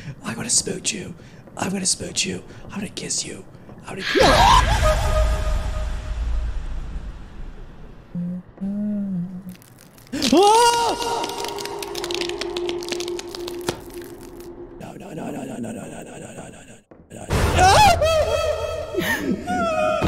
I'm gonna smooch you. I'm gonna smooch you. I'm gonna kiss you. I'm gonna. No, no, no, no, no, no, no, no, no, no, no, no, no, no.